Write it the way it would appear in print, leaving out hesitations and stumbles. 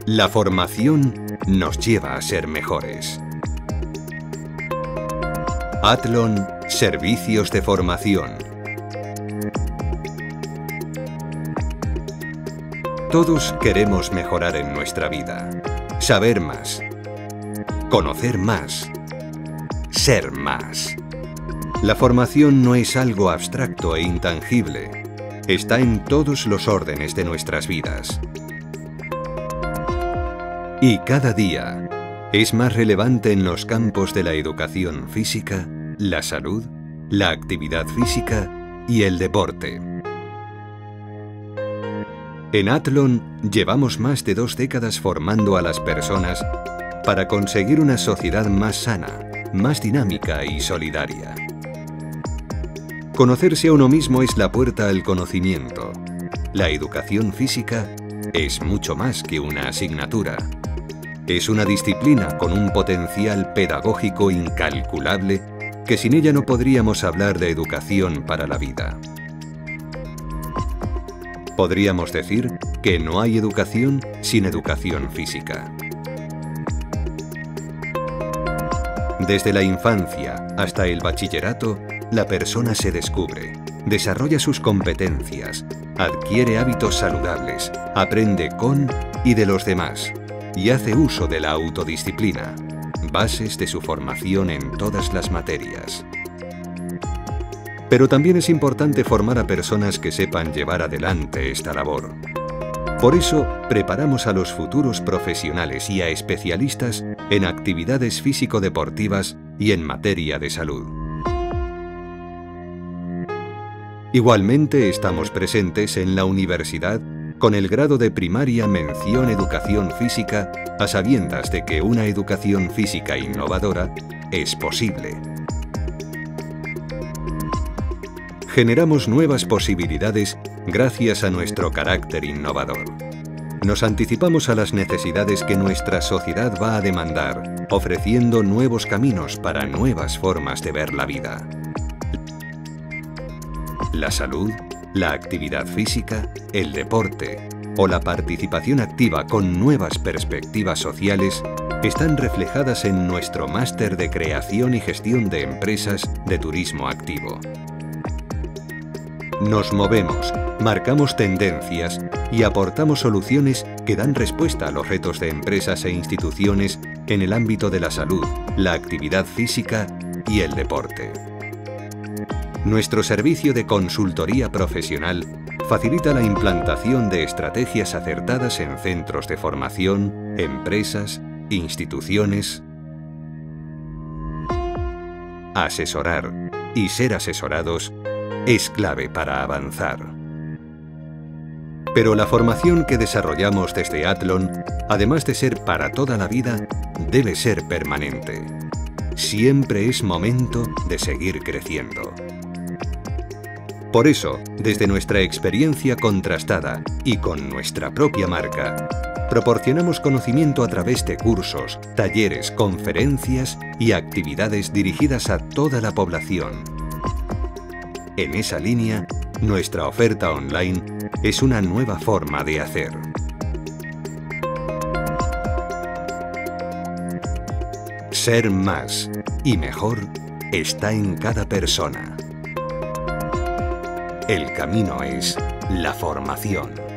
La formación nos lleva a ser mejores. Athlon Servicios de Formación. Todos queremos mejorar en nuestra vida, saber más, conocer más, ser más. La formación no es algo abstracto e intangible, está en todos los órdenes de nuestras vidas. Y cada día es más relevante en los campos de la educación física, la salud, la actividad física y el deporte. En Athlon llevamos más de 2 décadas formando a las personas para conseguir una sociedad más sana, más dinámica y solidaria. Conocerse a uno mismo es la puerta al conocimiento. La educación física es mucho más que una asignatura. Es una disciplina con un potencial pedagógico incalculable que sin ella no podríamos hablar de educación para la vida. Podríamos decir que no hay educación sin educación física. Desde la infancia hasta el bachillerato, la persona se descubre, desarrolla sus competencias, adquiere hábitos saludables, aprende con y de los demás, y hace uso de la autodisciplina, bases de su formación en todas las materias. Pero también es importante formar a personas que sepan llevar adelante esta labor. Por eso, preparamos a los futuros profesionales y a especialistas en actividades físico-deportivas y en materia de salud. Igualmente estamos presentes en la universidad con el grado de primaria mención Educación Física, a sabiendas de que una educación física innovadora es posible. Generamos nuevas posibilidades gracias a nuestro carácter innovador. Nos anticipamos a las necesidades que nuestra sociedad va a demandar, ofreciendo nuevos caminos para nuevas formas de ver la vida. La salud, la actividad física, el deporte o la participación activa con nuevas perspectivas sociales están reflejadas en nuestro máster de creación y gestión de empresas de turismo activo. Nos movemos, marcamos tendencias y aportamos soluciones que dan respuesta a los retos de empresas e instituciones en el ámbito de la salud, la actividad física y el deporte. Nuestro servicio de consultoría profesional facilita la implantación de estrategias acertadas en centros de formación, empresas, instituciones. Asesorar y ser asesorados es clave para avanzar. Pero la formación que desarrollamos desde Athlon, además de ser para toda la vida, debe ser permanente. Siempre es momento de seguir creciendo. Por eso, desde nuestra experiencia contrastada y con nuestra propia marca, proporcionamos conocimiento a través de cursos, talleres, conferencias y actividades dirigidas a toda la población. En esa línea, nuestra oferta online es una nueva forma de hacer. Ser más y mejor está en cada persona. El camino es la formación.